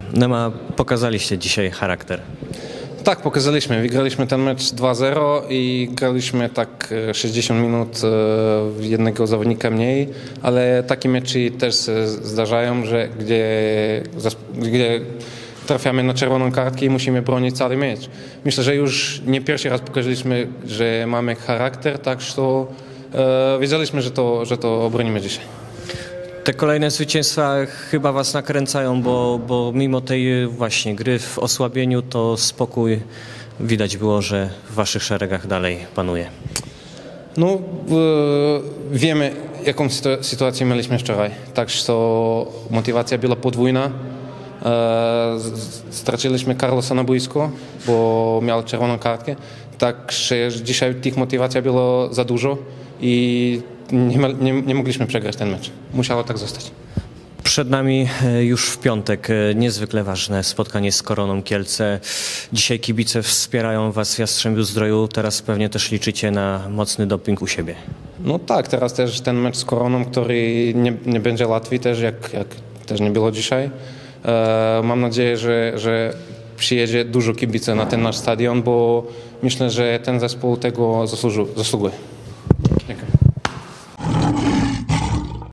Nema, pokazaliście dzisiaj charakter. Tak, pokazaliśmy. Wygraliśmy ten mecz 2-0 i graliśmy tak 60 minut jednego zawodnika mniej, ale takie mecze też zdarzają, że gdzie trafiamy na czerwoną kartkę i musimy bronić cały mecz. Myślę, że już nie pierwszy raz pokazaliśmy, że mamy charakter, tak że wiedzieliśmy, że to obronimy dzisiaj. Te kolejne zwycięstwa chyba was nakręcają, bo mimo tej właśnie gry w osłabieniu, to spokój widać było, że w waszych szeregach dalej panuje. No, wiemy, jaką sytuację mieliśmy wczoraj, także to motywacja była podwójna. Straciliśmy Carlosa na boisku, bo miał czerwoną kartkę, także dzisiaj tych motywacji było za dużo i nie mogliśmy przegrać ten mecz. Musiało tak zostać. Przed nami już w piątek niezwykle ważne spotkanie z Koroną Kielce. Dzisiaj kibice wspierają was w Jastrzębiu-Zdroju. Teraz pewnie też liczycie na mocny doping u siebie. No tak, teraz też ten mecz z Koroną, który nie będzie łatwy też, jak też nie było dzisiaj. Mam nadzieję, że przyjedzie dużo kibice na ten nasz stadion, bo myślę, że ten zespół tego zasługuje.